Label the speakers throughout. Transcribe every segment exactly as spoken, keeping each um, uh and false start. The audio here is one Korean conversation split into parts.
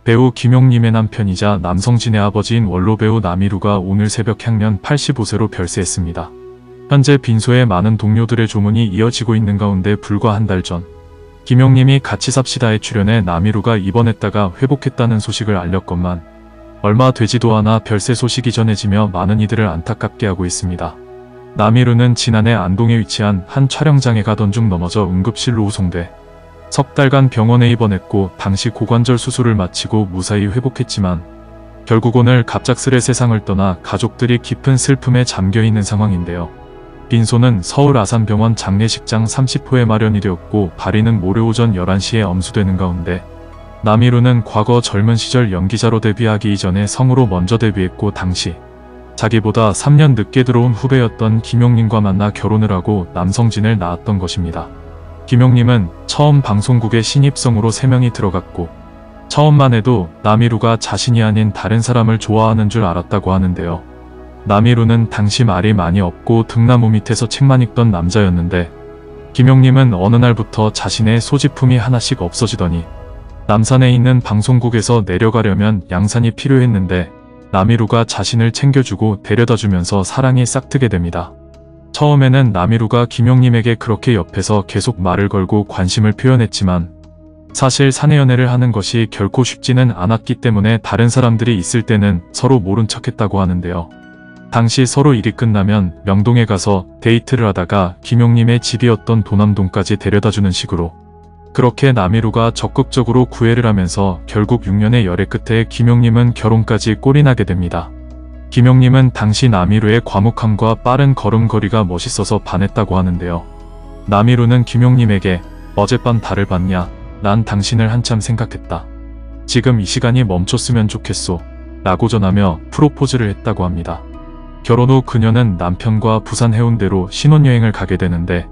Speaker 1: 배우 김용림의 남편이자 남성진의 아버지인 원로배우 남희루가 오늘 새벽 향년 팔십오 세로 별세했습니다. 현재 빈소에 많은 동료들의 조문이 이어지고 있는 가운데 불과 한 달 전 김용림이 같이 삽시다에 출연해 남희루가 입원했다가 회복했다는 소식을 알렸건만 얼마 되지도 않아 별세 소식이 전해지며 많은 이들을 안타깝게 하고 있습니다. 남희루는 지난해 안동에 위치한 한 촬영장에 가던 중 넘어져 응급실로 후송돼 석 달간 병원에 입원했고 당시 고관절 수술을 마치고 무사히 회복했지만 결국 오늘 갑작스레 세상을 떠나 가족들이 깊은 슬픔에 잠겨있는 상황인데요. 빈소는 서울 아산병원 장례식장 삼십 호에 마련이 되었고 발인은 모레 오전 열한 시에 엄수되는 가운데 남희루는 과거 젊은 시절 연기자로 데뷔하기 이전에 성우로 먼저 데뷔했고 당시 자기보다 삼 년 늦게 들어온 후배였던 김용림과 만나 결혼을 하고 남성진을 낳았던 것입니다. 김용림은 처음 방송국에 신입성으로 세 명이 들어갔고 처음만 해도 남희루가 자신이 아닌 다른 사람을 좋아하는 줄 알았다고 하는데요. 남희루는 당시 말이 많이 없고 등나무 밑에서 책만 읽던 남자였는데 김용림은 어느 날부터 자신의 소지품이 하나씩 없어지더니 남산에 있는 방송국에서 내려가려면 양산이 필요했는데 남희루가 자신을 챙겨주고 데려다주면서 사랑이 싹트게 됩니다. 처음에는 남희루가 김용림에게 그렇게 옆에서 계속 말을 걸고 관심을 표현했지만 사실 사내연애를 하는 것이 결코 쉽지는 않았기 때문에 다른 사람들이 있을 때는 서로 모른 척했다고 하는데요. 당시 서로 일이 끝나면 명동에 가서 데이트를 하다가 김용림의 집이었던 도남동까지 데려다주는 식으로 그렇게 남희루가 적극적으로 구애를 하면서 결국 육 년의 열애 끝에 김용림은 결혼까지 꼴이나게 됩니다. 김용림은 당시 남희루의 과묵함과 빠른 걸음걸이가 멋있어서 반했다고 하는데요. 남희루는 김용림에게 어젯밤 달을 봤냐? 난 당신을 한참 생각했다. 지금 이 시간이 멈췄으면 좋겠소. 라고 전하며 프로포즈를 했다고 합니다. 결혼 후 그녀는 남편과 부산 해운대로 신혼여행을 가게 되는데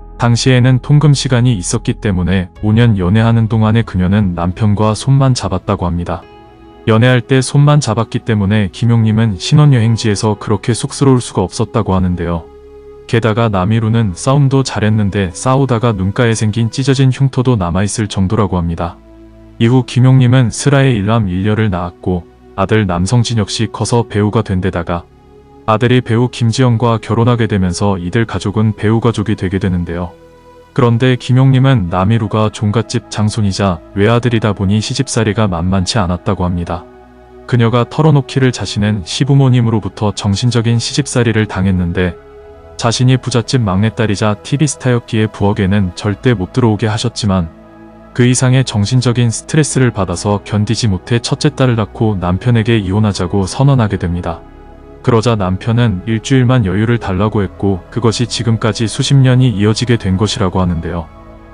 Speaker 1: 당시에는 통금 시간이 있었기 때문에 오 년 연애하는 동안에 그녀는 남편과 손만 잡았다고 합니다. 연애할 때 손만 잡았기 때문에 김용림은 신혼여행지에서 그렇게 쑥스러울 수가 없었다고 하는데요. 게다가 남희루는 싸움도 잘했는데 싸우다가 눈가에 생긴 찢어진 흉터도 남아있을 정도라고 합니다. 이후 김용림은 슬하에 일남 일녀를 낳았고 아들 남성진 역시 커서 배우가 된 데다가 아들이 배우 김지영과 결혼하게 되면서 이들 가족은 배우 가족이 되게 되는데요. 그런데 김용림은 남희루가 종갓집 장손이자 외아들이다 보니 시집살이가 만만치 않았다고 합니다. 그녀가 털어놓기를 자신은 시부모님으로부터 정신적인 시집살이를 당했는데 자신이 부잣집 막내딸이자 티비스타였기에 부엌에는 절대 못 들어오게 하셨지만 그 이상의 정신적인 스트레스를 받아서 견디지 못해 첫째 딸을 낳고 남편에게 이혼하자고 선언하게 됩니다. 그러자 남편은 일주일만 여유를 달라고 했고 그것이 지금까지 수십 년이 이어지게 된 것이라고 하는데요.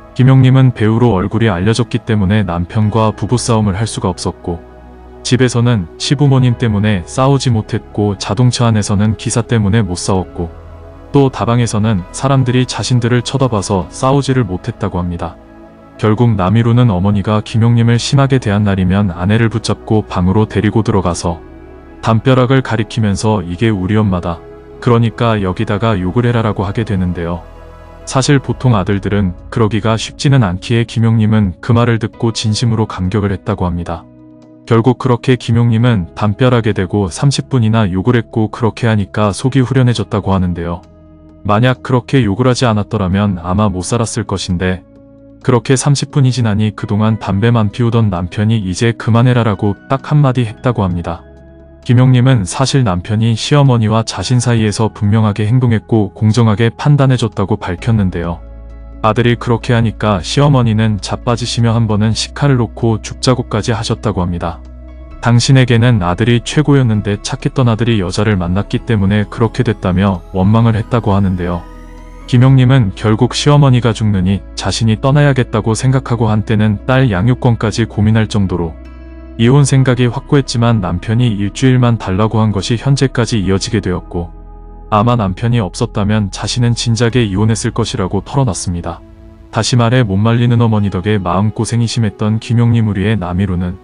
Speaker 1: 김용림은 배우로 얼굴이 알려졌기 때문에 남편과 부부싸움을 할 수가 없었고 집에서는 시부모님 때문에 싸우지 못했고 자동차 안에서는 기사 때문에 못 싸웠고 또 다방에서는 사람들이 자신들을 쳐다봐서 싸우지를 못했다고 합니다. 결국 남희루는 어머니가 김용림을 심하게 대한 날이면 아내를 붙잡고 방으로 데리고 들어가서 담벼락을 가리키면서 이게 우리 엄마다. 그러니까 여기다가 욕을 해라라고 하게 되는데요. 사실 보통 아들들은 그러기가 쉽지는 않기에 김용림은 그 말을 듣고 진심으로 감격을 했다고 합니다. 결국 그렇게 김용림은 담벼락에 대고 삼십 분이나 욕을 했고 그렇게 하니까 속이 후련해졌다고 하는데요. 만약 그렇게 욕을 하지 않았더라면 아마 못 살았을 것인데 그렇게 삼십 분이 지나니 그동안 담배만 피우던 남편이 이제 그만해라라고 딱 한마디 했다고 합니다. 김용림은 사실 남편이 시어머니와 자신 사이에서 분명하게 행동했고 공정하게 판단해줬다고 밝혔는데요. 아들이 그렇게 하니까 시어머니는 자빠지시며 한 번은 식칼을 놓고 죽자고까지 하셨다고 합니다. 당신에게는 아들이 최고였는데 착했던 아들이 여자를 만났기 때문에 그렇게 됐다며 원망을 했다고 하는데요. 김용림은 결국 시어머니가 죽느니 자신이 떠나야겠다고 생각하고 한때는 딸 양육권까지 고민할 정도로 이혼 생각이 확고했지만 남편이 일주일만 달라고 한 것이 현재까지 이어지게 되었고 아마 남편이 없었다면 자신은 진작에 이혼했을 것이라고 털어놨습니다. 다시 말해 못 말리는 어머니 덕에 마음고생이 심했던 김용림 우리의 남희루는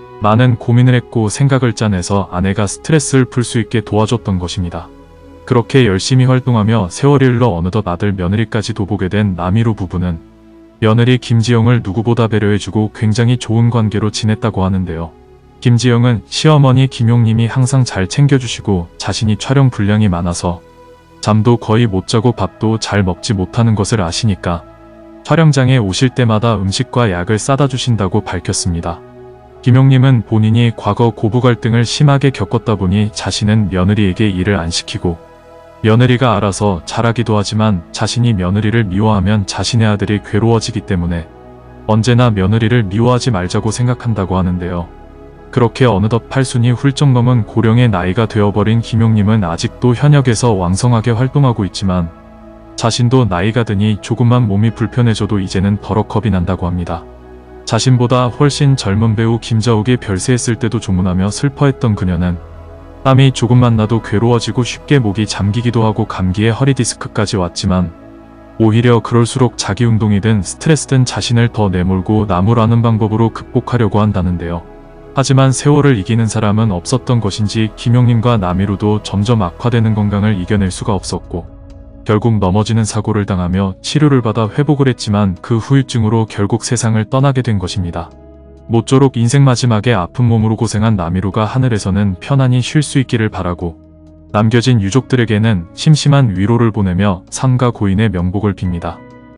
Speaker 1: 많은 고민을 했고 생각을 짜내서 아내가 스트레스를 풀 수 있게 도와줬던 것입니다. 그렇게 열심히 활동하며 세월이 흘러 어느덧 아들 며느리까지도 보게 된 남희루 부부는 며느리 김지영을 누구보다 배려해주고 굉장히 좋은 관계로 지냈다고 하는데요. 김지영은 시어머니 김용님이 항상 잘 챙겨주시고 자신이 촬영 분량이 많아서 잠도 거의 못 자고 밥도 잘 먹지 못하는 것을 아시니까 촬영장에 오실 때마다 음식과 약을 싸다 주신다고 밝혔습니다. 김용님은 본인이 과거 고부 갈등을 심하게 겪었다 보니 자신은 며느리에게 일을 안 시키고 며느리가 알아서 잘하기도 하지만 자신이 며느리를 미워하면 자신의 아들이 괴로워지기 때문에 언제나 며느리를 미워하지 말자고 생각한다고 하는데요. 그렇게 어느덧 팔순이 훌쩍 넘은 고령의 나이가 되어버린 김용님은 아직도 현역에서 왕성하게 활동하고 있지만 자신도 나이가 드니 조금만 몸이 불편해져도 이제는 버럭 겁이 난다고 합니다. 자신보다 훨씬 젊은 배우 김자욱이 별세했을 때도 조문하며 슬퍼했던 그녀는 땀이 조금만 나도 괴로워지고 쉽게 목이 잠기기도 하고 감기에 허리 디스크까지 왔지만 오히려 그럴수록 자기 운동이든 스트레스든 자신을 더 내몰고 나무라는 방법으로 극복하려고 한다는데요. 하지만 세월을 이기는 사람은 없었던 것인지 김용님과 남이루도 점점 악화되는 건강을 이겨낼 수가 없었고 결국 넘어지는 사고를 당하며 치료를 받아 회복을 했지만 그 후유증으로 결국 세상을 떠나게 된 것입니다. 모쪼록 인생 마지막에 아픈 몸으로 고생한 남이루가 하늘에서는 편안히 쉴 수 있기를 바라고 남겨진 유족들에게는 심심한 위로를 보내며 삼가 고인의 명복을 빕니다.